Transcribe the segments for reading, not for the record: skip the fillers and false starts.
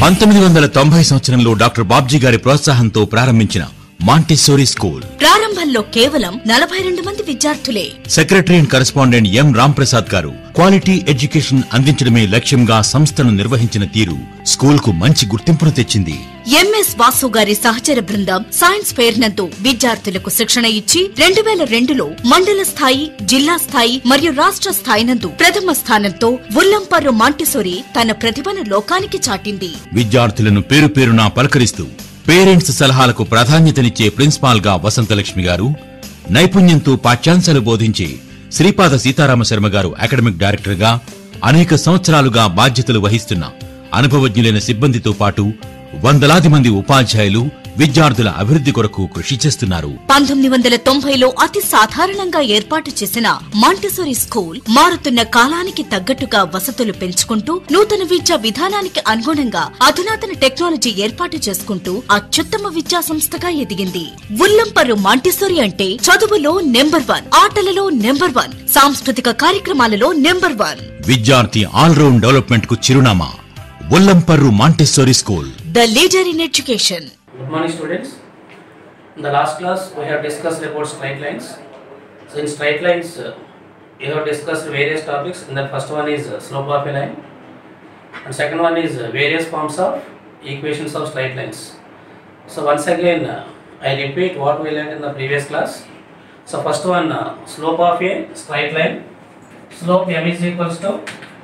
1990 సంవత్సరంలో డాక్టర్ బాబ్జీ గారి ప్రోత్సాహంతో ప్రారంభించిన మాంటిసోరీ స్కూల్ ప్రారంభంలో కేవలం 42 మంది విద్యార్థులే. Secretary and correspondent M Ramprasad గారు క్వాలిటీ ఎడ్యుకేషన్ అందించడమే లక్ష్యంగా సంస్థను నిర్వహించిన తీరు స్కూల్ కు మంచి గుర్తింపును తెచ్చింది. ఎంఎస్ వాసు గారి సహచర బృందం సైన్స్ ఫెయిర్ నందు విద్యార్థులకు శిక్షణ ఇచ్చి 2002లో మండల స్థాయి, జిల్లా స్థాయి మరియు రాష్ట్ర స్థాయి నందు ప్రథమ స్థానంతో ఉల్లంపర్రు మాంటిసోరీ తన ప్రతిభను లోకానికి చాటింది. విద్యార్థులను పేరు పేరునా పలకరిస్తూ పేరెంట్స్ సలహాలకు ప్రాధాన్యతనిచ్చే ప్రిన్సిపాల్ గా వసంతలక్ష్మి గారు, నైపుణ్యంతో పాఠ్యాంశాలు బోధించే శ్రీపాద సీతారామ శర్మ గారు అకాడమిక్ డైరెక్టర్ గా అనేక సంవత్సరాలుగా బాధ్యతలు వహిస్తున్న అనుభవజ్ఞులైన సిబ్బందితో పాటు వందలాది మంది ఉపాధ్యాయులు విద్యార్థుల అభివృద్ధి కొరకు కృషి చేస్తున్నారు. 1990లో అతి సాధారణంగా ఏర్పాటు చేసిన మాంటిసోరీ స్కూల్ మారుతున్న కాలానికి తగ్గట్టుగా వసతులు పెంచుకుంటూ నూతన విద్యా విధానానికి అనుగుణంగా అధునాతన టెక్నాలజీ ఏర్పాటు చేసుకుంటూ అత్యుత్తమ విద్యా సంస్థగా ఎదిగింది. ఉల్లంపర్రు మాంటిసోరీ అంటే చదువులో నెంబర్ 1, ఆటలలో నెంబర్ 1, సాంస్కృతిక కార్యక్రమాలలో నెంబర్ 1. విద్యార్థి ఆల్రౌండ్ డెవలప్మెంట్ కు చిరునామా Ullamparru Montessori school, the leader in education. Good morning, students. In the last class, we have discussed about straight lines. So, in straight lines, we have discussed various topics. And the first one is slope of a line, and second one is various forms of equations of straight lines. So, once again, I repeat what we learned in the previous class. So, first one, slope of a straight line. Slope m is equals to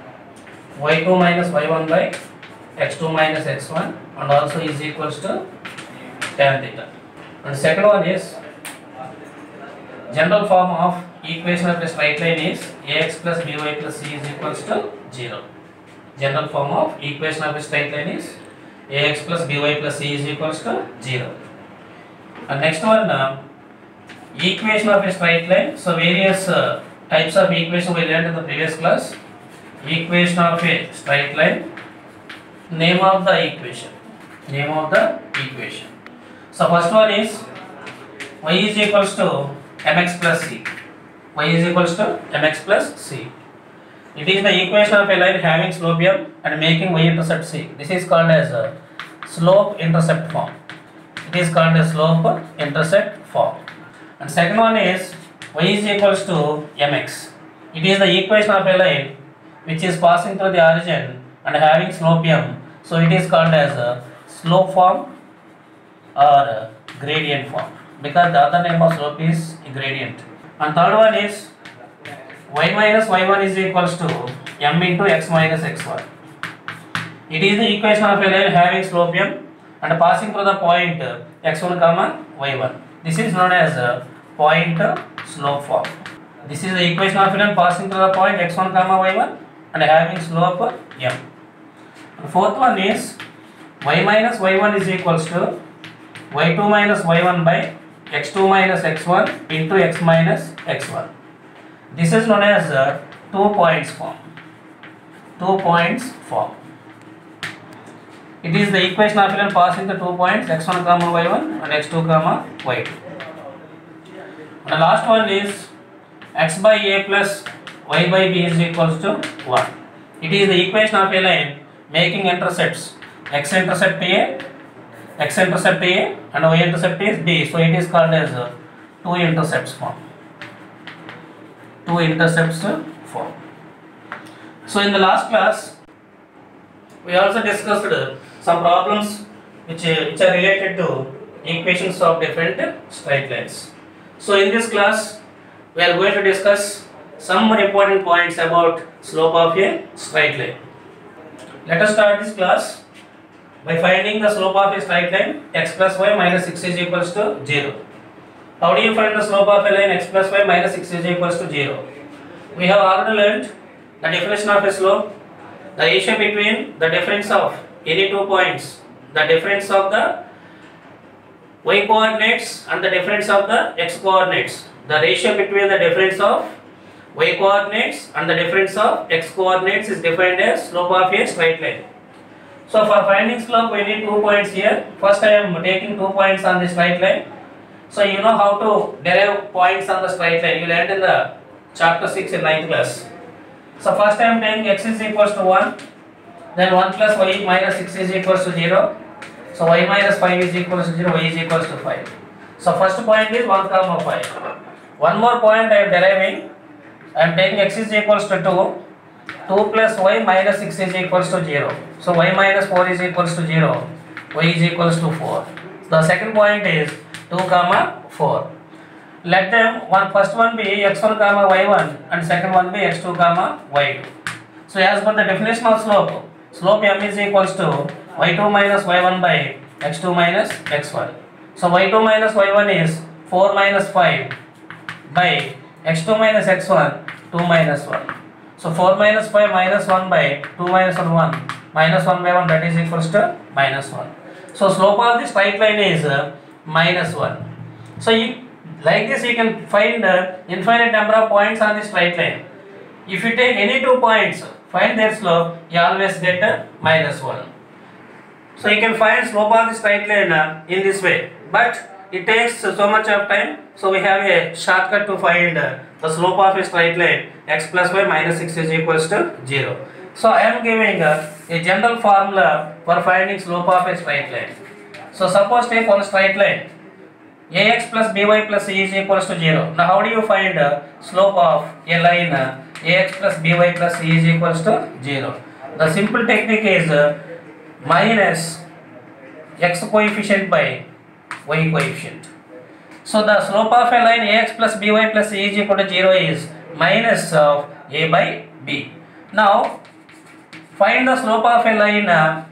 y2 minus y1 by x2 minus x1, and also is equals to tan theta. And second one is general form of equation of a straight line is ax plus by plus c is equals to 0. General form of equation of a straight line is ax plus by plus c is equals to 0. And next one, equation of a straight line. So various types of equation we learned in the previous class. Equation of a straight line. Name of the equation. Name of the equation. So first one is y is equals to mx plus c. Y is equals to mx plus c. It is the equation of a line having slope m and making y-intercept c. This is called as a slope-intercept form. It is called as slope-intercept form. And second one is y is equals to mx. It is the equation of a line which is passing through the origin and having slope m. So it is called as a slope form or gradient form, because the other name of slope is gradient. And third one is y minus y1 is equals to m into x minus x1. It is the equation of a line having slope m and passing through the point x1 comma y1. This is known as a point slope form. This is the equation of a line passing through the point x1 comma y1 and having slope m. And fourth one is y minus y1 is equals to y2 minus y1 by x2 minus x1 into x minus x1. This is known as 2 points form. 2 points form. It is the equation of a line passing the 2 points x1 comma y1 and x2 comma y2. And the last one is x by a plus y by b is equals to 1. It is the equation of a line making intercepts x-intercept a, x-intercept a and y-intercept is b. So it is called as 2 intercepts form. 2 intercepts form. So in the last class, we also discussed some problems which are related to equations of different straight lines. So in this class, we are going to discuss some more important points about slope of a straight line. Let us start this class by finding the slope of a straight line x plus y minus 6 is equals to 0. How do you find the slope of a line x plus y minus 6 is equals to 0? We have already learned the definition of a slope, the ratio between the difference of any 2 points, the difference of the y coordinates and the difference of the x coordinates. The ratio between the difference of y coordinates and the difference of x coordinates is defined as slope of a straight line. So for finding slope, we need 2 points here. First I am taking 2 points on the straight line. So you know how to derive points on the straight line. You learned in the chapter 6 in 9th class. So first I am taking x is equals to 1 Then 1 plus y minus 6 is equals to 0. So y minus 5 is equals to 0, y is equals to 5. So first point is 1 comma 5. One more point I am deriving. I am taking x is equals to 2. 2 plus y minus 6 is equals to 0. So y minus 4 is equals to 0. Y is equals to 4. The second point is 2 comma 4. Let them first one be x1 comma y1 and second one be x2 comma y2. So as per the definition of slope, slope m is equals to y2 minus y1 by x2 minus x1. So y2 minus y1 is 4 minus 5 by x2 minus x1 2 minus 1. So 4 minus 5 minus 1 by 2 minus 1 minus 1 by 1, that is equals to minus 1. So slope of the straight line is minus 1. So like this you can find infinite number of points on the straight line. If you take any 2 points, find their slope, you always get minus 1. So you can find slope of the straight line in this way, but it takes so much of time. So we have a shortcut to find the slope of a straight line, x plus y minus 6 is equals to 0. So I am giving a general formula for finding slope of a straight line. So suppose take one straight line, ax plus by plus c is equals to 0. Now how do you find slope of a line ax plus by plus c is equals to 0? The simple technique is minus x coefficient by y coefficient. So the slope of a line ax plus by plus c is equal to 0 is minus of a by b. Now find the slope of a line,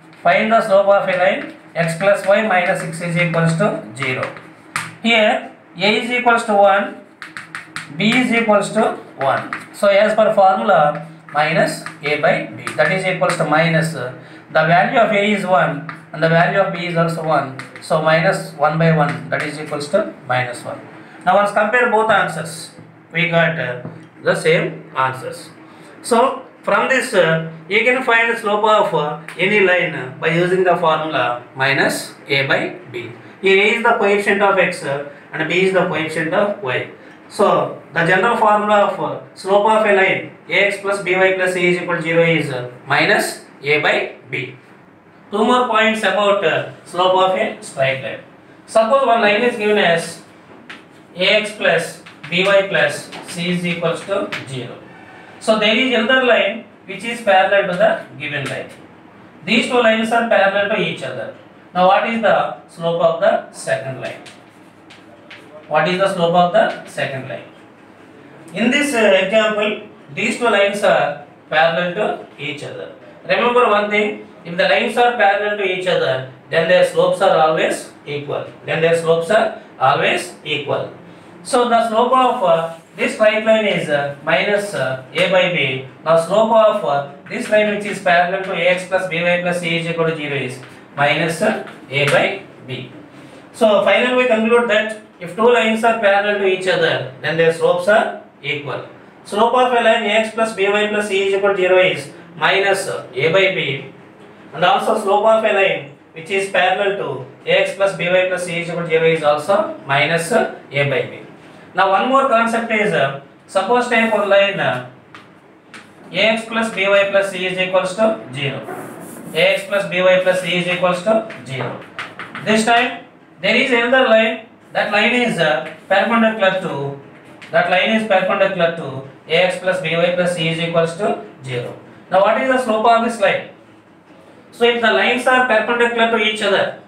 x plus y minus 6 is equals to 0. Here a is equals to 1, b is equals to 1. So as per formula, minus a by b, that is equals to minus the value of a is 1 and the value of b is also 1. So minus 1 by 1, that is equals to minus 1. Now once compare both answers, we got the same answers. So from this you can find the slope of any line by using the formula minus a by b. Here a is the coefficient of x and b is the coefficient of y. So the general formula of slope of a line ax plus by plus c is equal to 0 is minus a by b. Two more points about slope of a straight line. Suppose one line is given as ax plus by plus c is equals to 0. So there is another line which is parallel to the given line. These two lines are parallel to each other. Now what is the slope of the second line? What is the slope of the second line? In this example, these two lines are parallel to each other. Remember one thing, if the lines are parallel to each other, then their slopes are always equal. So the slope of this straight line is minus a by b. Now slope of this line which is parallel to ax plus by plus c is equal to 0 is minus a by b. So finally we conclude that if two lines are parallel to each other, then their slopes are equal. Slope of a line ax plus by plus c is equal to 0 is minus a by b, and also slope of a line which is parallel to ax plus by plus c is equal to 0 is also minus a by b. Now one more concept is, suppose take one line ax plus by plus c is equals to 0. Ax plus by plus c is equals to 0. This time there is another line, that line is perpendicular to ax plus by plus c is equals to 0. Now what is the slope of this line? So if the lines are perpendicular to each other,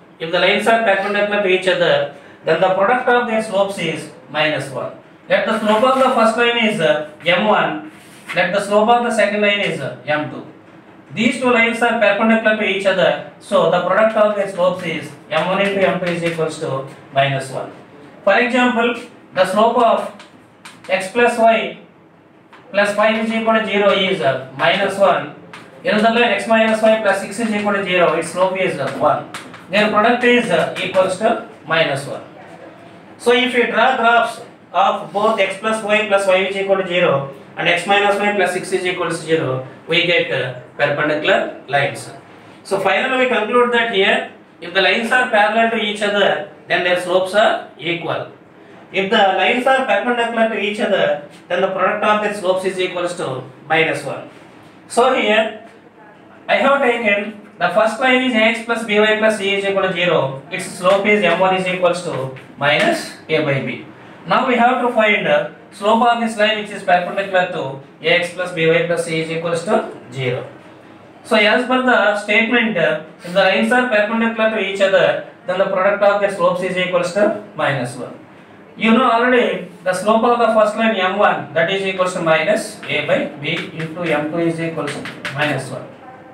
then the product of their slopes is minus 1. Let the slope of the first line is m1, let the slope of the second line is m2. These two lines are perpendicular to each other, so the product of their slopes is m1 into m2 is equals to minus 1. For example, the slope of x plus y plus 5 is equal to 0 is minus 1. Another line x minus y plus 6 is equal to 0, its slope is 1. Their product is equals to minus 1. So if you draw graphs of both x plus y is equal to 0 and x minus y plus 6 is equal to 0, we get perpendicular lines. So finally we conclude that here, if the lines are parallel to each other, then their slopes are equal. If the lines are perpendicular to each other, then the product of their slopes is equals to minus 1. So here I have taken the first line is ax plus by plus c is equal to 0. Its slope is m1 is equals to minus a by b. Now we have to find slope of this line which is perpendicular to ax plus by plus c is equals to 0. So as per the statement, if the lines are perpendicular to each other, then the product of their slopes is equals to minus 1. You know already the slope of the first line m1 that is equals to minus a by b into m2 is equals to minus 1.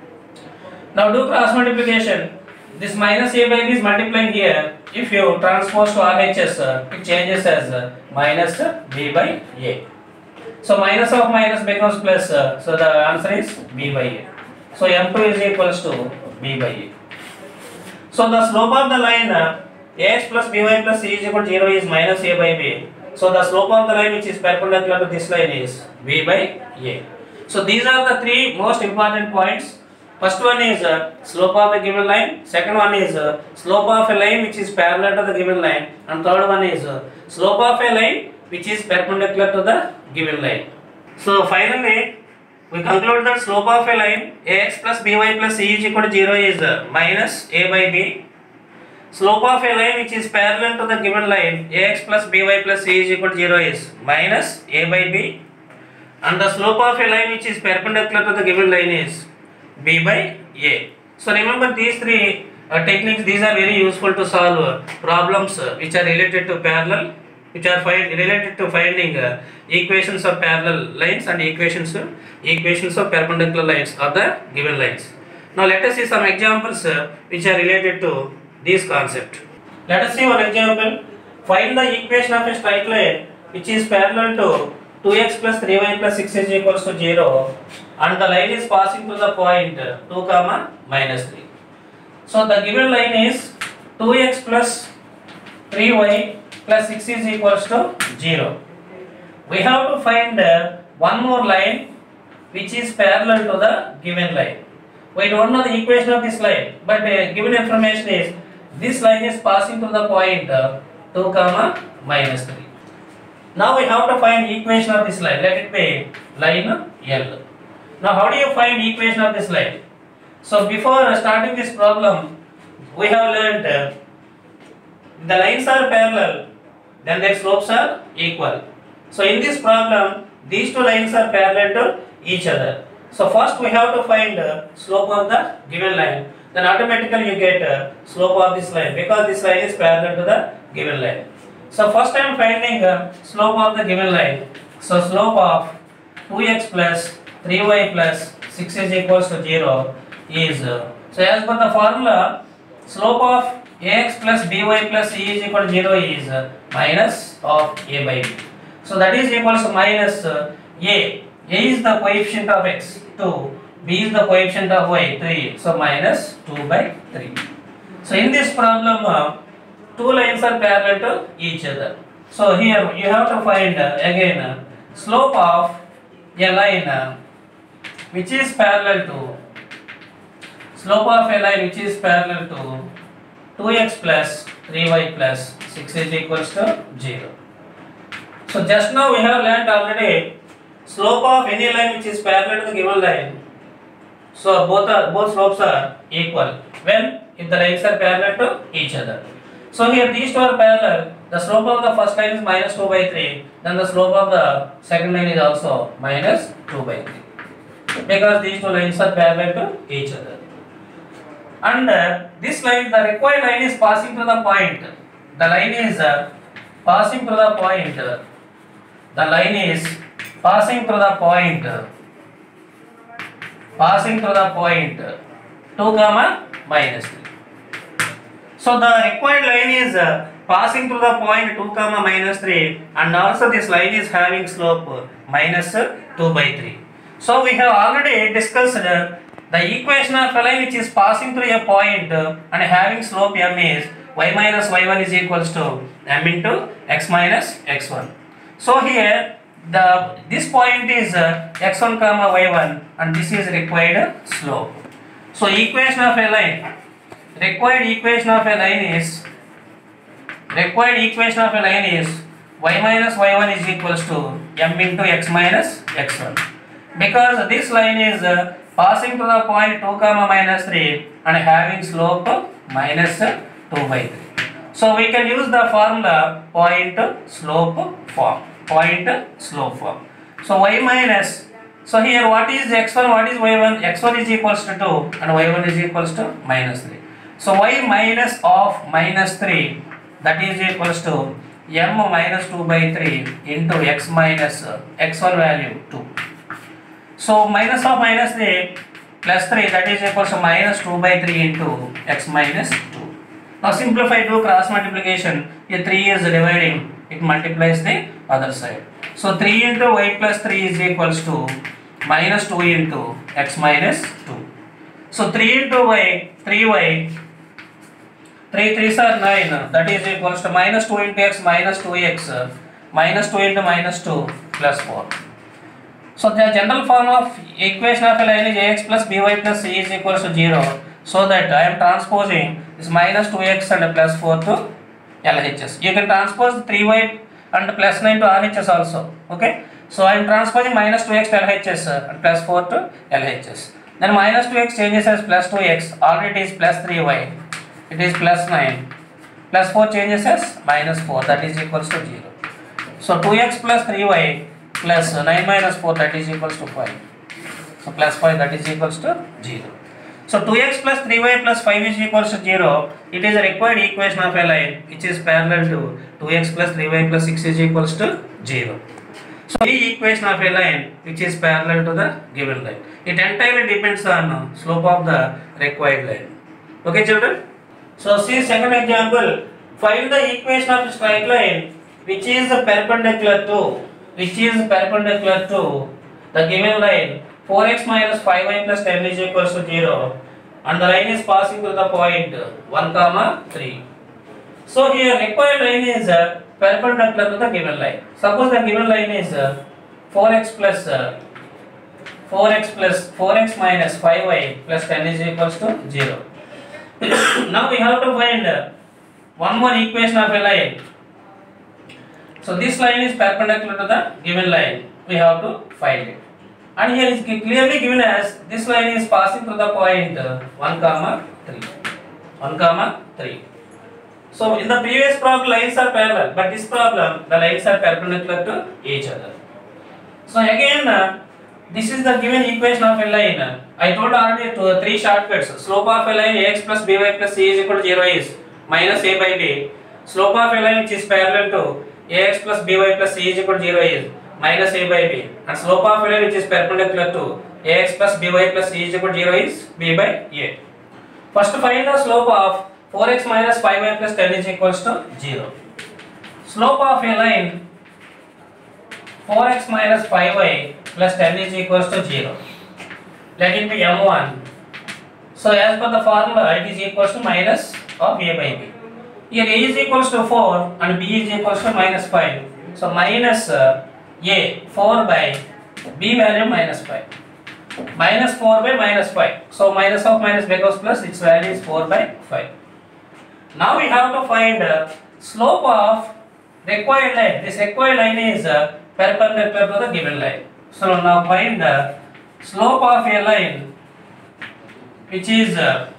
Now do cross multiplication. This minus a by b is multiplying here. If you transpose to RHS, it changes as minus b by a. So minus of minus becomes plus. So the answer is b by a. So m2 is equals to b by a. So the slope of the line ax plus by plus c is equal to 0 is minus a by b. So the slope of the line which is perpendicular to this line is b by a. So these are the three most important points. First one is slope of the given line. Second one is slope of a line which is parallel to the given line. And third one is slope of a line which is perpendicular to the given line. So finally we conclude that slope of a line ax plus by plus c is equal to 0 is minus a by b. Slope of a line which is parallel to the given line ax plus by plus c is equal to 0 is minus a by b. And the slope of a line which is perpendicular to the given line is b by a. So remember these three techniques. These are very useful to solve problems which are related to parallel, which are related to finding equations of parallel lines and equations of perpendicular lines of the given lines. Now let us see some examples which are related to this concept. Let us see one example. Find the equation of a straight line which is parallel to 2x plus 3y plus 6 is equals to 0 and the line is passing through the point 2 comma minus 3. So the given line is 2x plus 3y plus 6 is equals to 0. We have to find one more line which is parallel to the given line. We don't know the equation of this line, but given information is this line is passing through the point 2 comma minus 3. Now we have to find equation of this line. Let it be line L. Now how do you find equation of this line? So before starting this problem, we have learned the lines are parallel, then their slopes are equal. So in this problem, these two lines are parallel to each other. So first we have to find slope of the given line. Then automatically you get slope of this line because this line is parallel to the given line. So first I am finding slope of the given line. So slope of 2x plus 3y plus 6 is equals to 0 is so as per the formula, slope of ax plus by plus c is equal to 0 is minus of a by b. So that is equals to minus a is the coefficient of x 2, b is the coefficient of y 3, so minus 2 by 3. So in this problem two lines are parallel to each other. So here you have to find again slope of a line which is parallel to 2x plus 3y plus 6 is equals to 0. So just now we have learnt already slope of any line which is parallel to the given line. So both slopes are equal when if the lines are parallel to each other. So here these two are parallel. The slope of the first line is minus 2 by 3. Then the slope of the second line is also minus 2 by 3. Because these two lines are parallel to each other. And this line, the required line is passing through the point. The line is passing through the point. The line is passing through the point. 2 comma minus 3. So the required line is passing through the point 2 comma minus 3 and also this line is having slope minus 2 by 3. So we have already discussed the equation of a line which is passing through a point and having slope m is y minus y1 is equals to m into x minus x1. So here this point is x1 comma y1 and this is required slope. So equation of a line, required equation of a line is y minus y1 is equals to m into x minus x1. Because this line is passing to the point 2 comma minus 3 and having slope minus 2 by 3. So we can use the formula point slope form. So y minus, so here what is x1, what is y1? x1 is equals to 2 and y1 is equals to minus 3. So y minus of minus 3, that is equals to m minus 2 by 3 into x minus x1 value 2. So minus of minus 3 plus 3, that is equals to minus 2 by 3 into x minus 2. Now simplify, do cross multiplication. Here 3 is dividing, it multiplies the other side. So 3 into y plus 3 is equals to minus 2 into x minus 2. So 3 into y, 3y, 3 3s are 9, that is equals to minus 2 into x minus 2x, minus 2 into minus 2 plus 4. So the general form of equation of a line is ax plus by plus c is equals to 0. So that I am transposing this minus 2x and plus 4 to LHS. You can transpose 3y and plus 9 to RHS also. Okay. So I am transposing minus 2x to LHS and plus 4 to LHS. Then minus 2x changes as plus 2x. Already it is plus 3y. It is plus 9. Plus 4 changes as minus 4. That is equals to 0. So 2x plus 3y plus 9 minus 4, that is equals to 5. So plus 5, that is equals to 0. So 2x plus 3y plus 5 is equals to 0. It is a required equation of a line which is parallel to 2x plus 3y plus 6 is equals to 0. So the equation of a line which is parallel to the given line. It entirely depends on slope of the required line. Okay children? So see second example. Find the equation of a straight line which is perpendicular to the given line 4x minus 5y plus 10 is equals to 0 and the line is passing through the point 1 comma 3. So here required line is perpendicular to the given line. Suppose the given line is 4x minus 5y plus 10 is equals to 0. Now we have to find one more equation of a line. So this line is perpendicular to the given line. We have to find it. And here is clearly given as this line is passing through the point 1 comma 3. So in the previous problem lines are parallel, but this problem the lines are perpendicular to each other. So again this is the given equation of a line. I told already three shortcuts. Slope of a line ax plus by plus c is equal to 0 is minus a by b. Slope of a line which is parallel to ax plus by plus c is equal to 0 is minus a by b, and slope of a line which is perpendicular to ax plus by plus c is equal to 0 is b by a. First find the slope of 4x minus 5y plus 10 is equals to 0. Slope of a line 4x minus 5y plus 10 is equals to 0. Let it be m1. So as per the formula it is equals to minus of a by b. Here a is equals to 4 and b is equals to minus 5. So minus a 4 by b value minus 5. Minus 4 by minus 5. So minus of minus becomes plus, its value is 4 by 5. Now we have to find slope of required line. This required line is perpendicular to the given line. So now find the slope of a line which is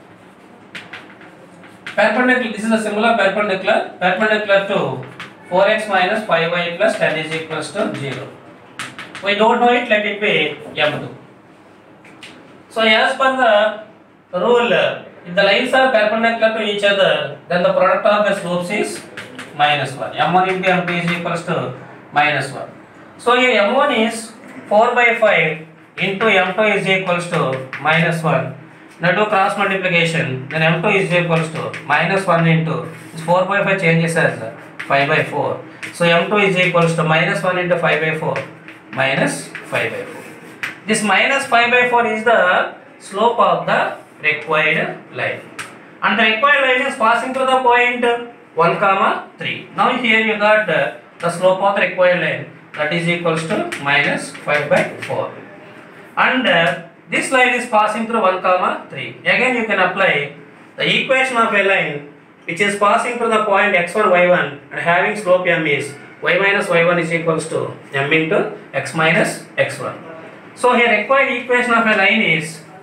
perpendicular. This is a similar perpendicular to 4x minus 5y plus 10 is equals to 0. We don't know it, let it be m2. So as per the rule, if the lines are perpendicular to each other, then the product of the slopes is minus 1. m1 into m2 is equals to minus 1. So here m1 is 4 by 5 into m2 is equals to minus 1. Now do cross multiplication, then m2 is equals to minus 1 into this 4 by 5 changes as 5 by 4. So m2 is equals to minus 1 into 5 by 4 minus 5 by 4. This minus 5 by 4 is the slope of the required line. And the required line is passing through the point 1 comma 3. Now here you got the slope of the required line, that is equals to minus 5 by 4. And this line is passing through 1 comma 3. Again you can apply the equation of a line which is passing through the point x1 y1 and having slope m is y minus y1 is equals to m into x minus x1. So here required equation of a line is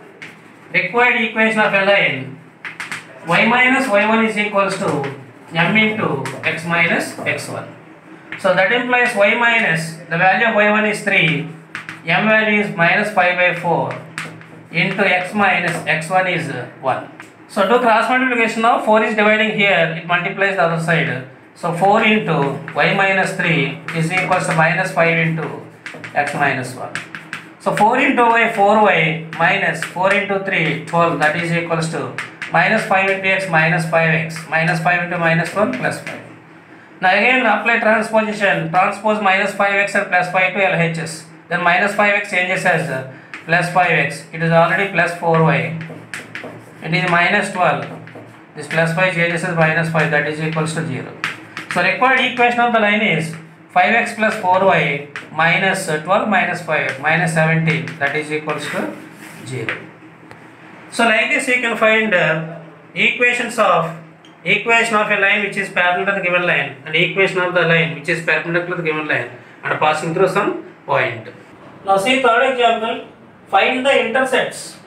required equation of a line y minus y1 is equals to m into x minus x1. So that implies y minus, the value of y1 is 3, m value is minus 5 by 4 into x minus x1 is 1. So do cross multiplication now, 4 is dividing here, it multiplies the other side. So 4 into y minus 3 is equals to minus 5 into x minus 1. So 4 into y, 4y minus 4 into 3, 12, that is equals to minus 5 into x minus 5x, minus 5 into minus 1 plus 5. Now again apply transposition, transpose minus 5x and plus 5 to LHS. Then minus 5x changes as plus 5x, it is already plus 4y. It is minus 12, this plus 5 changes as minus 5, that is equals to 0. So required equation of the line is 5x plus 4y minus 12 minus 5 minus 17, that is equals to 0. So like this you can find equation of a line which is parallel to the given line and equation of the line which is perpendicular to the given line and passing through some point. Now see third example, find the intercepts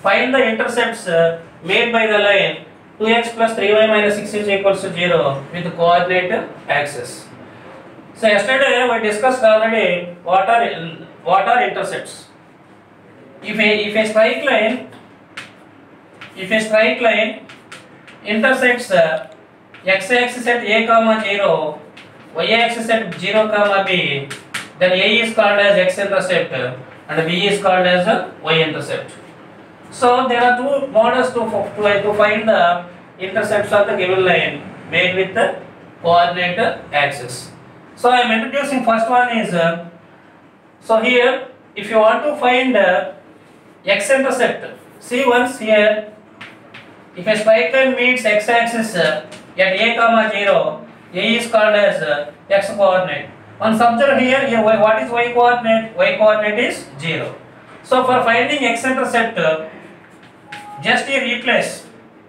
made by the line 2x plus 3y minus 6 is equals to 0 with the coordinate axis. So yesterday we discussed already what are intercepts. If a straight line intersects x-axis at a comma 0, y-axis at 0 comma b, then a is called as x-intercept and b is called as y-intercept. So there are two models to find the intercepts of the given line made with the coordinate axis. So I am introducing first one is, so here if you want to find x-intercept, see once here, if a straight line meets x-axis at a comma 0, a is called as x coordinate. Once observe here, what is y coordinate? Y coordinate is 0. So for finding x-intercept, just you replace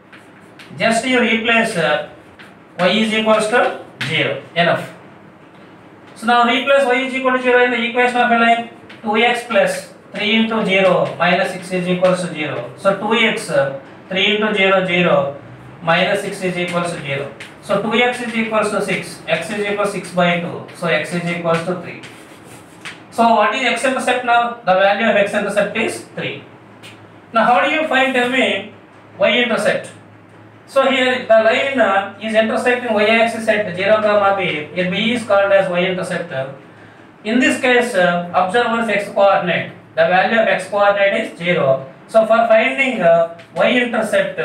y is equals to 0, enough. So now replace y is equal to 0 in the equation of a line, 2x plus 3 into 0 minus 6 is equals to 0. So 2x 3 into 0, 0 minus 6 is equals to 0. So 2x is equals to 6, x is equals to 6 by 2, so x is equals to 3. So what is x-intercept now? The value of x-intercept is 3. Now how do you find, tell me, y-intercept? So here the line is intersecting y-axis at 0 comma b, here b is called as y-intercept. In this case, observe once x coordinate, the value of x coordinate is 0. So for finding y-intercept,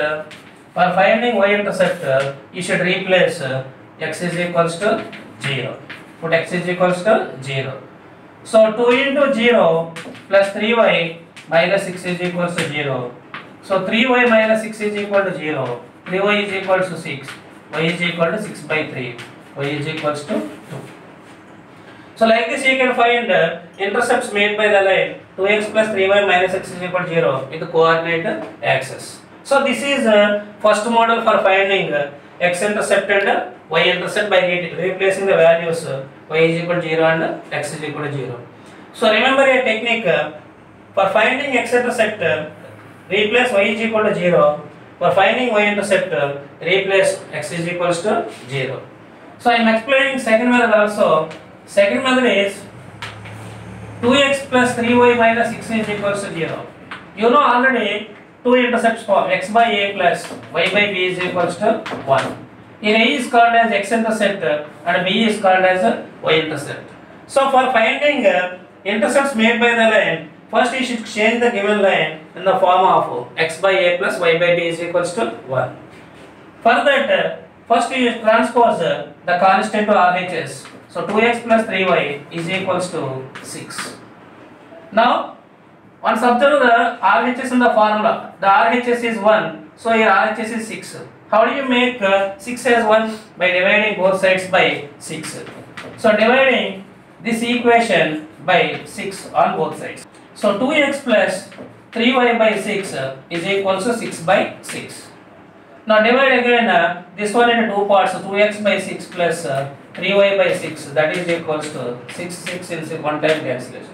you should replace x is equals to 0. Put x is equals to 0. So 2 into 0 plus 3y minus 6 is equals to 0. So 3y minus 6 is equal to 0. 3y is equals to 6. Y is equal to 6 by 3. Y is equals to 2. So like this you can find intercepts made by the line 2x plus 3y minus 6 is equal to 0 with the coordinate axis. So this is first model for finding x-intercept and y-intercept by replacing the values y is equal to 0 and x is equal to 0. So remember a technique for finding x-intercept, replace y is equal to 0. For finding y-intercept, replace x is equals to 0. So I am explaining second method also. Second method is 2x plus 3y minus 6 is equals to 0. You know already two intercepts for x by a plus y by b is equals to 1. Here a is called as x-intercept and b is called as y-intercept. So for finding intercepts made by the line, first you should change the given line in the form of x by a plus y by b is equals to 1. For that, first you transpose the constant to RHS. So 2x plus 3y is equals to 6. Now, once observe the RHS in the formula, the RHS is 1, so here RHS is 6. How do you make 6 as 1? By dividing both sides by 6. So dividing this equation by 6 on both sides. So 2x plus 3y by 6 is equals to 6 by 6. Now divide again this one into two parts, 2x by 6 plus 3y by 6, that is equals to 6 in one time cancellation.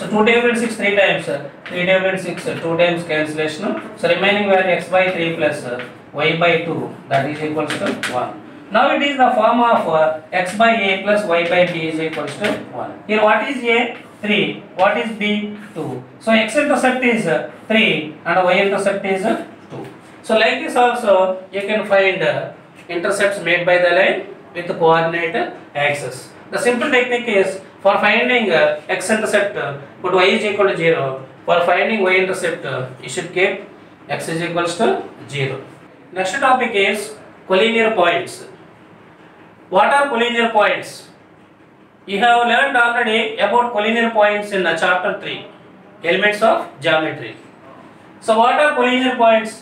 So 2 divided 6 3 times. 3 divided 6 2 times cancellation. So remaining value x by 3 plus y by 2, that is equals to 1. Now it is the form of x by a plus y by b is equals to 1. Here what is a? 3. What is b? 2. So x intercept is 3 and y intercept is 2. So like this also you can find intercepts made by the line with the coordinate axis. The simple technique is for finding x intercept put y is equal to 0. For finding y intercept you should keep x is equals to 0. Next topic is collinear points. What are collinear points? You have learned already about collinear points in chapter 3, elements of geometry. So what are collinear points?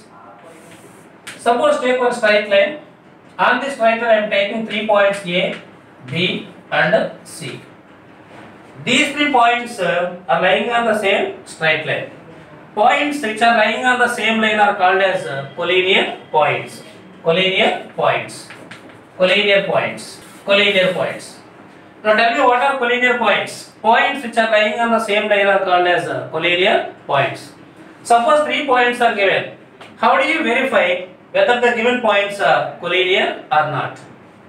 Suppose take one straight line. On this straight line I am taking 3 points A, B and C. These 3 points are lying on the same straight line. Points which are lying on the same line are called as collinear points. Collinear points. Collinear points. Collinear points. Now tell me what are collinear points? Points which are lying on the same line are called as collinear points. Suppose 3 points are given. How do you verify whether the given points are collinear or not?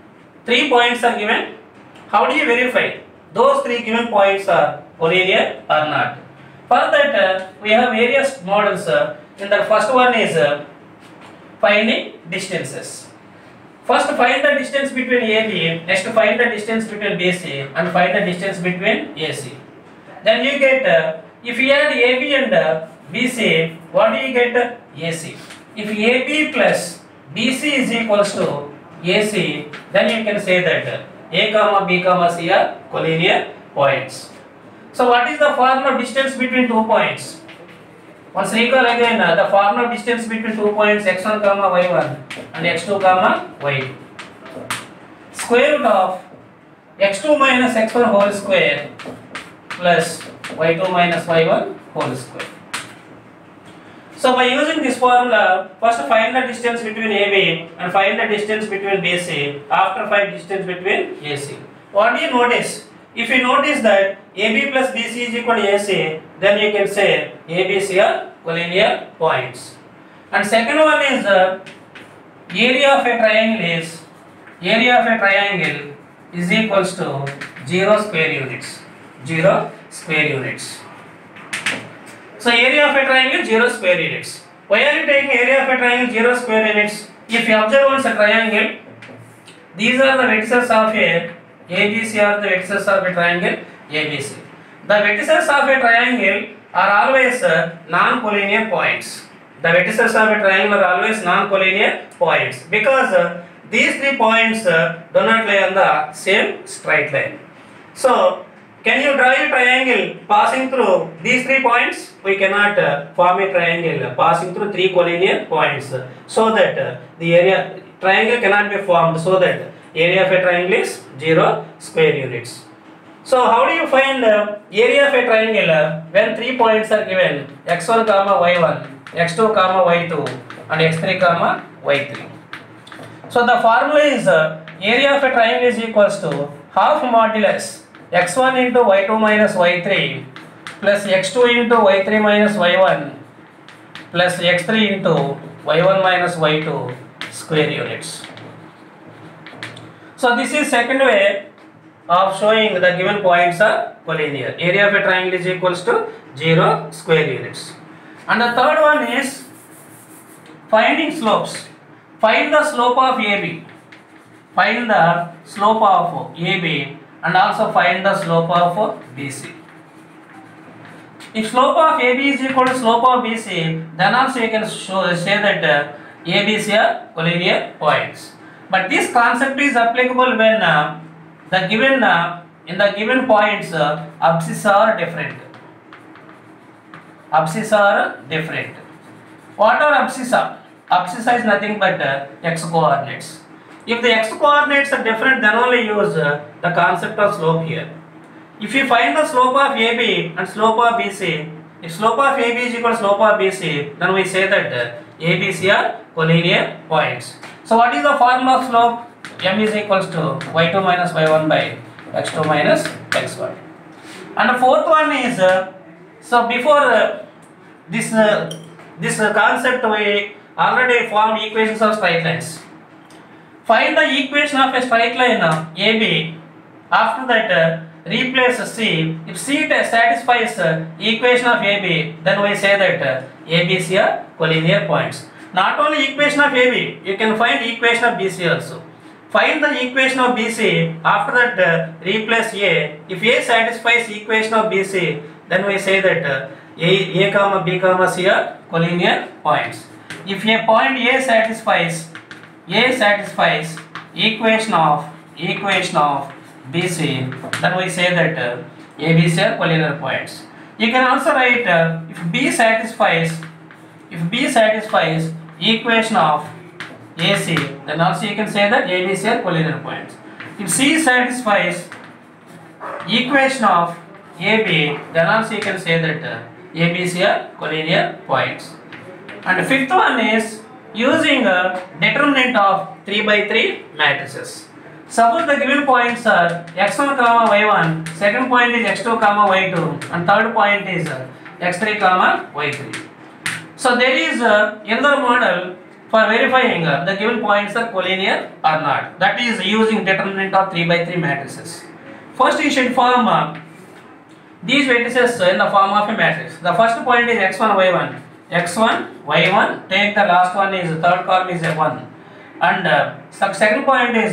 3 points are given. How do you verify those 3 given points are collinear or not? For that we have various models. In the first one is finding distances. First find the distance between AB, next find the distance between BC and find the distance between AC. Then you get if you add AB and BC, what do you get? AC. If AB plus BC is equals to AC, then you can say that A comma B comma C are collinear points. So what is the formula of distance between 2 points? Once recall again the formula of distance between 2 points x1 comma y1 and x2 comma y2. Square root of x2 minus x1 whole square plus y2 minus y1 whole square. So by using this formula, first find the distance between AB and find the distance between BC. After find distance between AC. What do you notice? If you notice that AB plus BC is equal to AC, then you can say ABC are collinear points. And second one is area of a triangle is equals to 0 square units. 0 square units. So area of a triangle 0 square units. Why are you taking area of a triangle 0 square units? If you observe once a triangle, these are the vertices of a ABC are the vertices of a triangle ABC. The vertices of a triangle are always non-collinear points. The vertices of a triangle are always non-collinear points because these 3 points do not lie on the same straight line. So can you draw a triangle passing through these 3 points? We cannot form a triangle passing through 3 collinear points, so that the triangle cannot be formed, so that area of a triangle is 0 square units. So how do you find area of a triangle when 3 points are given? x1 comma y1, x2 comma y2 and x3 comma y3. So the formula is area of a triangle is equals to half modulus x1 into y2 minus y3 plus x2 into y3 minus y1 plus x3 into y1 minus y2 square units. So this is second way of showing the given points are collinear. Area of a triangle is equals to 0 square units. And the third one is finding slopes. Find the slope of AB. Find the slope of AB and also find the slope of BC. If slope of AB is equal to slope of BC, then also you can say that ABC are collinear points. But this concept is applicable when the given in the given points abscissa are different. Abscissa are different. What are abscissa? Abscissa is nothing but x coordinates. If the x coordinates are different, then only use the concept of slope here. If you find the slope of AB and slope of BC, if slope of AB is equal to slope of BC, then we say that ABC are collinear points. So what is the formula of slope? M is equals to y2 minus y1 by x2 minus x1. And the fourth one is So before this concept, we already formed equations of straight lines. Find the equation of a straight line AB. After that, replace C. If C satisfies equation of AB, then we say that ABC are collinear points. Not only equation of AB, you can find equation of BC also. Find the equation of BC. After that, replace A. If A satisfies equation of BC, then we say that A comma B comma C are collinear points. If a point A satisfies equation of BC, then we say that ABC are collinear points. You can also write if B satisfies equation of AC, then also you can say that ABC are collinear points. If C satisfies equation of AB, then also you can say that ABC are collinear points. And the fifth one is using a determinant of 3 by 3 matrices. Suppose the given points are x1 comma y1, second point is x2 comma y2, and third point is x3 comma y3. So there is another model for verifying the given points are collinear or not. That is using determinant of 3 by 3 matrices. First you should form these vertices in the form of a matrix. The first point is x1 y1. x1 y1, take the last one is third column is a 1, and second point is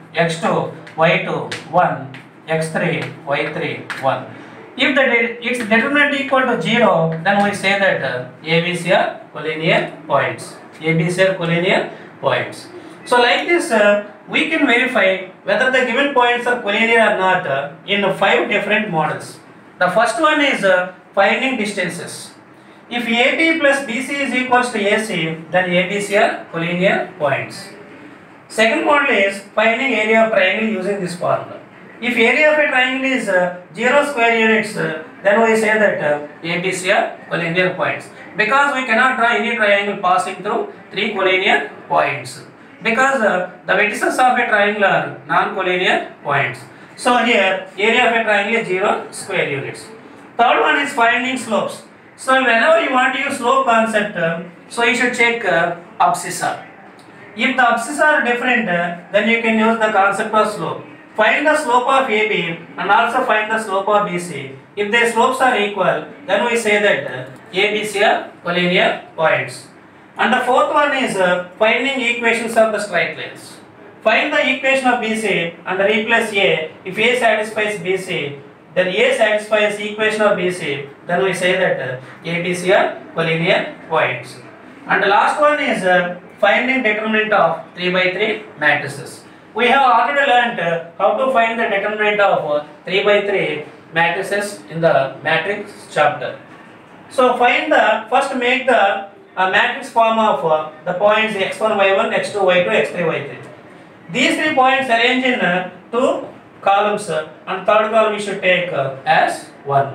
x2 y2 1, x3 y3 1. If its determinant equal to 0, then we say that ABC are collinear points. ABC are collinear points. So like this we can verify whether the given points are collinear or not in 5 different models. The first one is finding distances. If AB plus BC is equals to AC, then ABC are collinear points. Second model is finding area of triangle using this formula. If area of a triangle is 0 square units, then we say that ABC are collinear points. Because we cannot draw any triangle passing through 3 collinear points. Because the vertices of a triangle are non-collinear points. So here area of a triangle is 0 square units. Third one is finding slopes. So whenever you want to use slope concept, so you should check abscissa. If the abscissa are different, then you can use the concept of slope. Find the slope of AB and also find the slope of BC. If their slopes are equal, then we say that ABC are collinear points. And the fourth one is finding equations of the straight lines. Find the equation of BC and replace A. If A satisfies BC, then A satisfies equation of BC, then we say that ABC are collinear points. And the last one is finding determinant of 3 by 3 matrices. We have already learned how to find the determinant of 3 by 3 matrices in the matrix chapter. So first make the matrix form of the points x1, y1, x2, y2, x3, y3. These 3 points arrange in 2 columns and third column we should take as 1.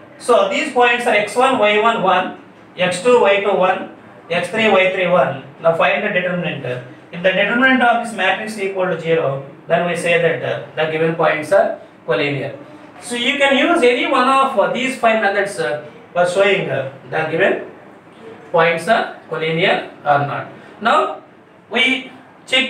So these points are x1, y1, 1, x2, y2, 1, x3, y3, 1. Now find the determinant. If the determinant of this matrix is equal to 0, then we say that the given points are collinear. So you can use any one of these 5 methods for showing the given points are collinear or not. Now we check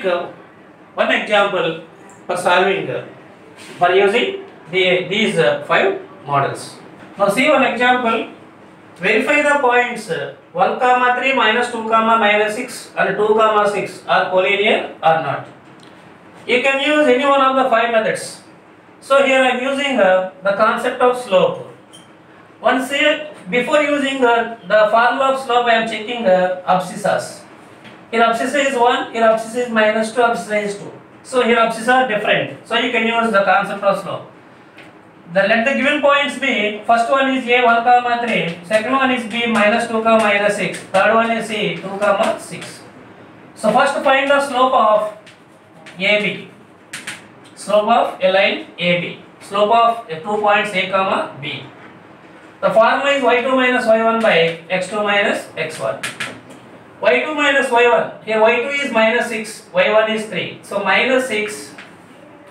one example for solving for using these 5 models. Now see one example. Verify the points 1, 3, minus 2, minus 6 and 2, 6 are collinear or not. You can use any one of the 5 methods. So here I am using the concept of slope. Once before using the formula of slope, I am checking the abscissas. Here abscissa is 1, here abscissa is minus 2, abscissa is 2. So here abscissa are different. So you can use the concept of slope. Let the given points be, first one is A 1, 3, second one is B minus 2, minus 6, third one is C 2, 6. So first find the slope of AB, slope of a line AB, slope of 2 points A, B. The formula is y2 minus y1 by x2 minus x1. y2 minus y1, here y2 is minus 6, y1 is 3. So minus 6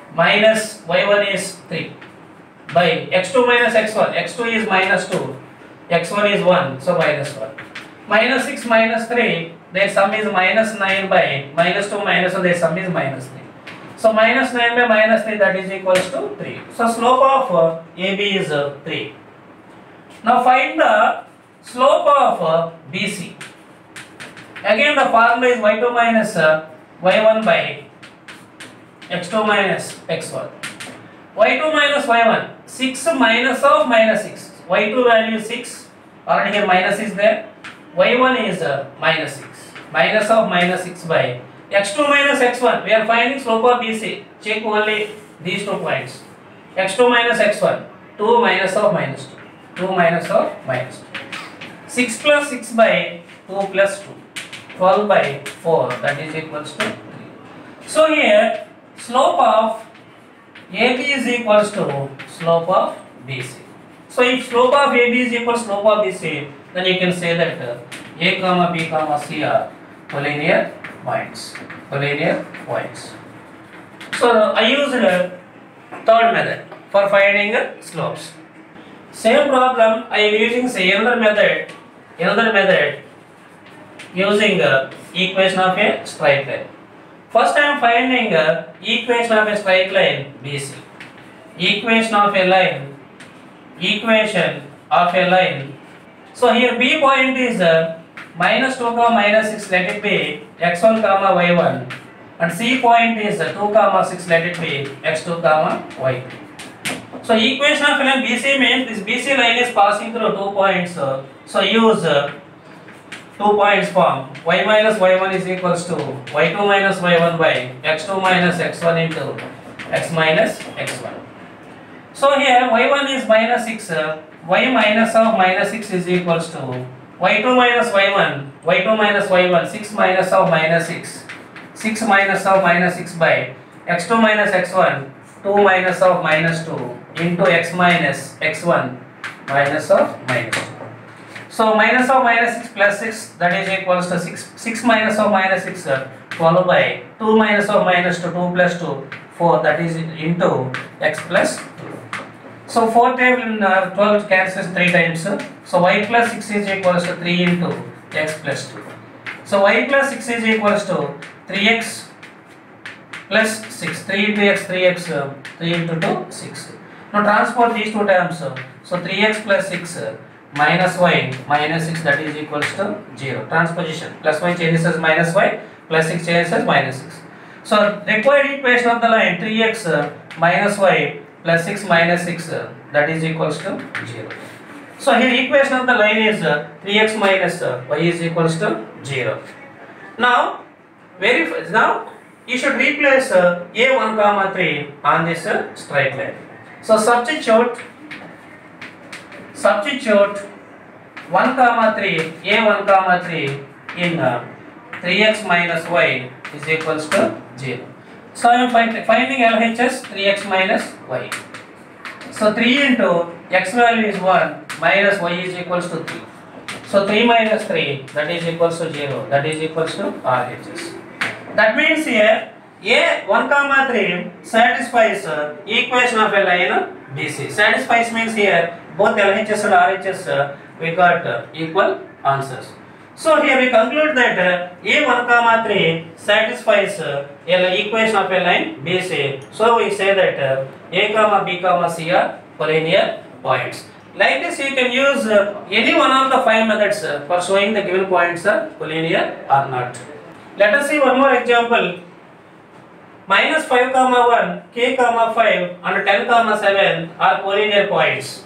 minus y1 is 3. By x2 minus x1, x2 is minus 2, x1 is 1, so minus 1. Minus 6 minus 3, their sum is minus 9 by minus 2 minus 1, their sum is minus 3. So minus 9 by minus 3, that is equals to 3. So slope of AB is 3. Now find the slope of BC. Again the formula is y2 minus y1 by x2 minus x1. y2 minus y1, 6 minus of minus 6. y2 value is 6, already here minus is there. y1 is minus 6. Minus of minus 6 by x2 minus x1. We are finding slope of BC. Check only these 2 points. x2 minus x1. 2 minus of minus 2. 2 minus of minus 2. 6 plus 6 by 2 plus 2. 12 by 4, that is equals to 3. So here slope of AB is equals to slope of BC. So if slope of AB is equal to slope of BC, then you can say that A comma B comma C are collinear points. Collinear points. So I used third method for finding slopes. Same problem I am using another method using equation of a straight line. First I am finding equation of a straight line BC. Equation of a line. So here B point is minus 2 comma minus 6, let it be x1 comma y1, and C point is 2 comma 6, let it be x2 comma y2. So equation of a line BC means this BC line is passing through 2 points. So use 2 points form. Y minus y1 is equals to y2 minus y1 by x2 minus x1 into x minus x1. So here y1 is minus 6, y minus of minus 6 is equals to y2 minus y1, 6 minus of minus 6, 6 minus of minus 6 by x2 minus x1, 2 minus of minus 2 into x minus x1 minus of minus 2. So minus of minus 6 plus 6, that is equals to 6 minus of minus 6 followed by 2 minus of minus 2, 2 plus 2, 4, that is into x plus 2. So 4 table in 12 cancels 3 times. So y plus 6 is equals to 3 into x plus 2. So y plus 6 is equals to 3x plus 6. 3 into x, 3x, 3 into 2, 6. Now transport these two terms. So 3x plus 6 minus y minus 6, that is equals to 0. Transposition. Plus y changes as minus y, plus 6 changes as minus 6. So required equation of the line 3x minus y plus 6 minus 6, that is equals to 0. So here equation of the line is 3x minus y is equals to 0. Now you should replace a1 comma 3 on this straight line. So substitute 1 comma 3, a1 comma 3 in 3x minus y is equals to 0. So I am finding LHS 3x minus y. So 3 into x value is 1 minus y is equals to 3. So 3 minus 3, that is equals to 0, that is equals to RHS. That means here a1 comma 3 satisfies equation of a line BC. Satisfies means here both LHS and RHS we got equal answers. So here we conclude that a1 comma 3 satisfies equation of a line BC. So we say that a comma b comma c are collinear points. Like this you can use any one of the 5 methods for showing the given points are collinear or not. Let us see one more example. Minus 5 comma 1, k comma 5 and 10 comma 7 are collinear points.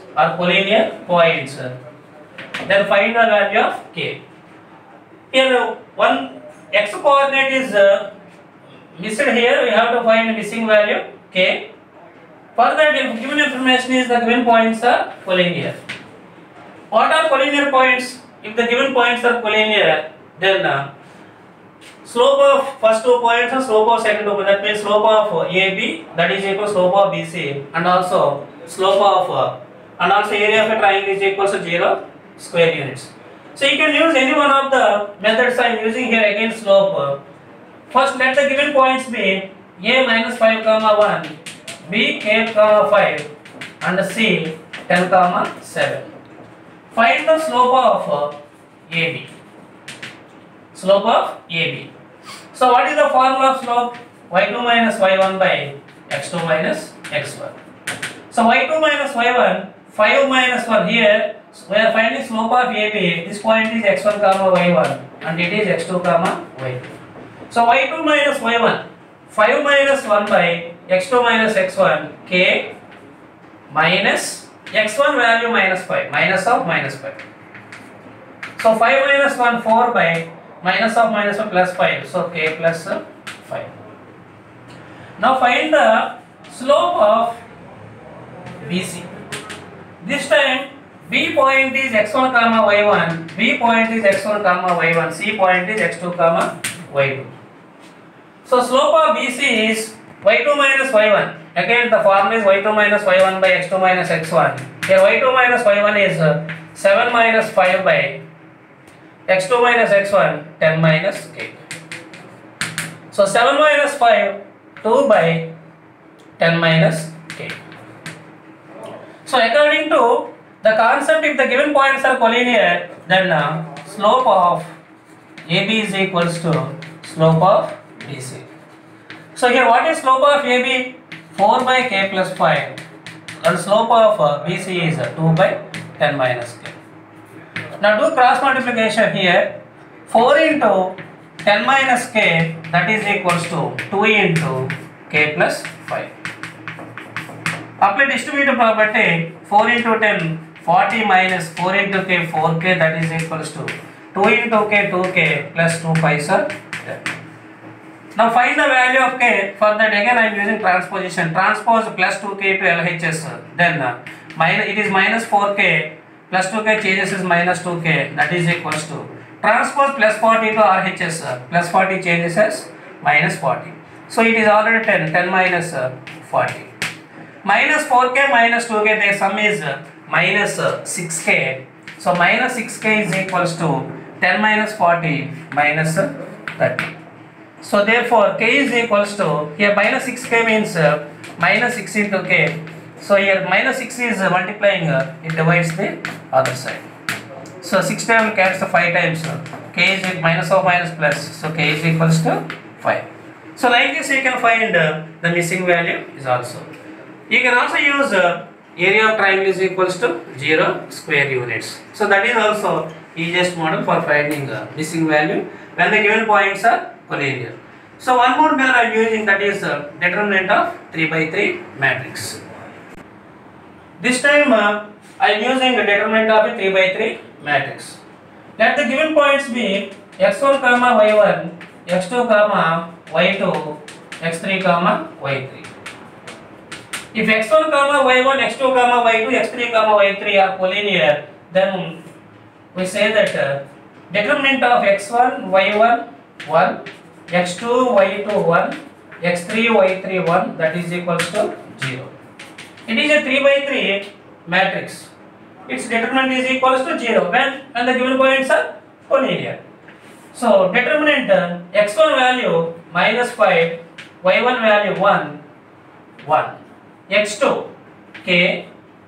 Then find the value of k. Here one x coordinate is missed here, we have to find missing value k. For that, if given information is the given points are collinear. What are collinear points? If the given points are collinear, then slope of first 2 points and slope of second 2 points, that means slope of AB, that is equal to slope of BC, and also slope of and also area of a triangle is equal to 0 square units. So you can use any one of the methods I am using here against slope. First let the given points be a minus 5 comma 1, b k comma 5 and c 10 comma 7. Find the slope of AB. Slope of AB. So what is the formula of slope? Y2 minus y1 by x2 minus x1. So y2 minus y1, 5 minus 1 here, we are finding slope of AB. This point is x1 comma y1 and it is x2 comma y2. So y2 minus y1, 5 minus 1 by x2 minus x1, k minus x1 value minus 5, minus of minus 5. So 5 minus 1, 4 by minus of minus 1 plus 5, so k plus 5. Now find the slope of BC. This time B point is x1 comma y1, B point is x1 comma y1, C point is x2 comma y2. So slope of BC is y2 minus y1. Again the formula is y2 minus y1 by x2 minus x1. Here y2 minus y1 is 7 minus 5 by x2 minus x1, 10 minus 8. So 7 minus 5, 2 by 10 minus 8. So according to the concept, if the given points are collinear, then slope of AB is equals to slope of BC. So here what is slope of AB? 4 by k plus 5 and slope of BC is 2 by 10 minus k. Now do cross multiplication here. 4 into 10 minus k, that is equals to 2 into k plus 5. Apply distributive property. 4 into 10, 40 minus 4 into k, 4k, that is equals to 2 into k, 2k plus 2 pi are 10. Now find the value of k. For that again I am using transposition. Transpose plus 2k to LHS. Then it is minus 4k plus 2k changes is minus 2k, that is equals to transpose plus 40 to RHS. Plus 40 changes as minus 40. So it is already 10. 10 minus 40. Minus 4k minus 2k, their sum is minus 6k. So minus 6k is equals to 10 minus 40 minus 30. So therefore k is equals to, here minus 6k means minus 6 into k. So here minus 6 is multiplying, it divides the other side. So 6 times cancels 5 times, k is minus of minus plus, so k is equals to 5. So like this you can find the missing value is also. You can also use area of triangle is equals to 0 square units. So that is also easiest model for finding missing value when the given points are collinear. So one more method I am using, that is determinant of 3 by 3 matrix. This time I am using the determinant of a 3 by 3 matrix. Let the given points be x1 comma y1, x2 comma y2, x3 comma y3. If x1 comma y1, x2 comma y2, x3 comma y3 are collinear, then we say that determinant of x1 y1 1, x2 y2 1, x3 y3 1, that is equals to 0. It is a 3 by 3 matrix. Its determinant is equals to 0 when the given points are collinear. So determinant x1 value minus 5, y1 value 1, 1, x2 k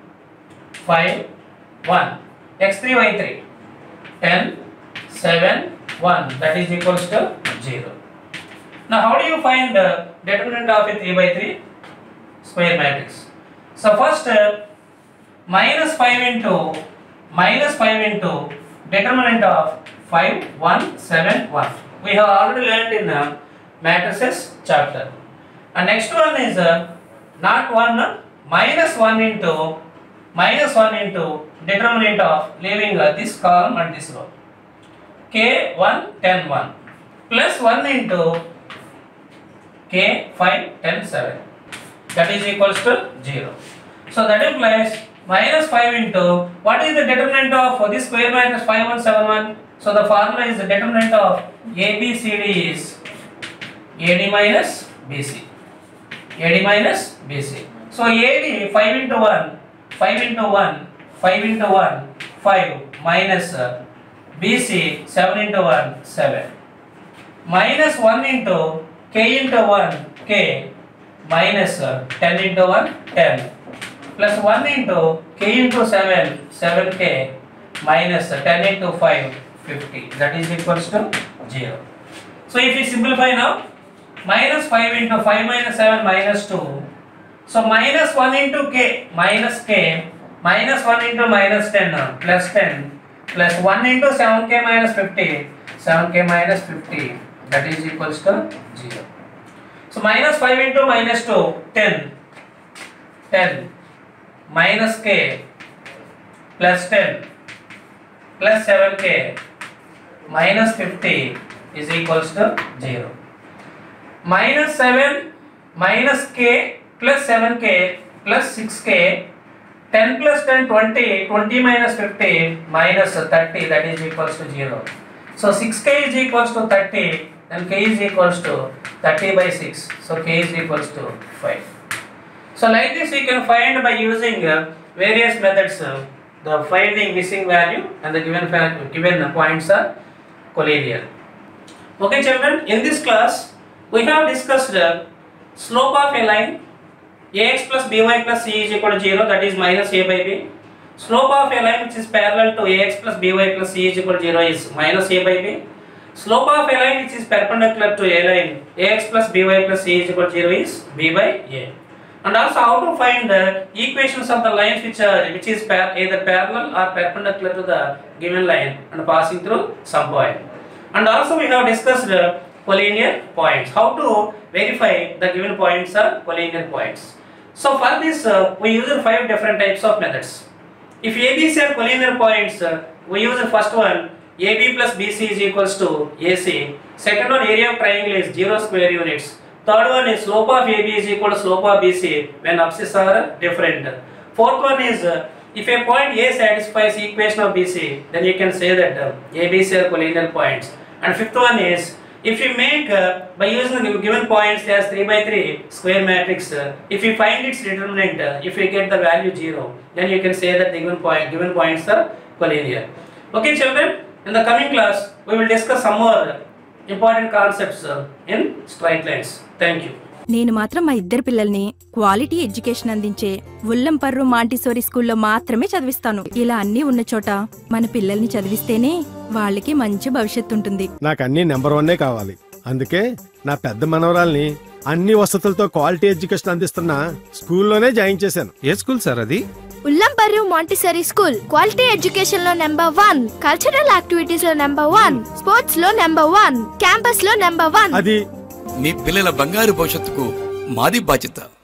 5, 1, x3 y3 10, 7, 1, that is equals to 0. Now how do you find the determinant of a 3 by 3 square matrix? So first minus 5 into determinant of 5, 1, 7, 1. We have already learned in matrices chapter. And next one is not 1, minus 1 into determinant of leaving this column and this row. K 1, 10, 1 plus 1 into k 5, 10, 7, that is equals to 0. So that implies minus 5 into, what is the determinant of this square matrix 5, 1, 7, 1? So the formula is the determinant of ABCD is AD minus BC. AD minus BC. So AD 5 into 1, 5 into 1, 5 into 1, 5 minus BC 7 into 1, 7. Minus 1 into k into 1, k minus 10 into 1, 10. Plus 1 into k into 7, 7k minus 10 into 5, 50. That is equals to 0. So if we simplify now, minus 5 into 5 minus 7 minus 2. So minus 1 into k, minus 1 into minus 10 plus 10 plus 1 into 7k minus 50, 7k minus 50, that is equals to 0. So minus 5 into minus 2, 10 minus k plus 10 plus 7k minus 50 is equals to 0. Minus 7 minus k plus 7k plus 6k, 10 plus 10, 20, 20 minus 50 minus 30, that is equals to 0. So 6k is equals to 30 and k is equals to 30 by 6. So k is equals to 5. So like this we can find by using various methods the finding missing value and the given points are collinear. Okay children, in this class we have discussed slope of a line ax plus by plus c is equal to 0, that is minus a by b. Slope of a line which is parallel to ax plus by plus c is equal to 0 is minus a by b. Slope of a line which is perpendicular to a line ax plus by plus c is equal to 0 is b by a. And also how to find the equations of the lines which is either parallel or perpendicular to the given line and passing through some point. And also we have discussed collinear points, how to verify the given points are collinear points. So for this we use 5 different types of methods. If ABC are collinear points, we use the first one, AB plus BC is equals to AC. Second one, area of triangle is 0 square units. Third one is slope of AB is equal to slope of BC when abscisses are different. Fourth one is if a point A satisfies equation of BC, then you can say that ABC are collinear points. And fifth one is if you make by using the given points as 3 by 3 square matrix, if you find its determinant, if you get the value 0, then you can say that the given points are collinear. Okay children, in the coming class we will discuss some more important concepts in straight lines. Thank you. నేను మాత్రం మా ఇద్దరు పిల్లల్ని quality education అందించే ఉల్లంపర్రు Montessori స్కూల్లో మాత్రమే చదివిస్తాను. ఇలా అన్నీ ఉన్న చోట మన పిల్లల్ని చదివిస్తేనే వాళ్ళకి మంచి భవిష్యత్తు ఉంటుంది. నాకు అన్ని నెంబర్ 1 కావాలి. అందుకే నా పెద్ద మనవరాల్ని అన్ని వసతులతో క్వాలిటీ ఎడ్యుకేషన్ అందిస్తున్న స్కూల్లోనే జాయిన్ చేశాను. ఏ స్కూల్ సార్ అది? Ullamparru Montessori school. Quality education లో నెంబర్ 1, కల్చరల్ యాక్టివిటీస్ లో నెంబర్ 1, స్పోర్ట్స్ లో నెంబర్ 1, క్యాంపస్ లో నెంబర్ 1. అది మీ పిల్లల బంగారు భవిష్యత్తుకు మాది బాధ్యత.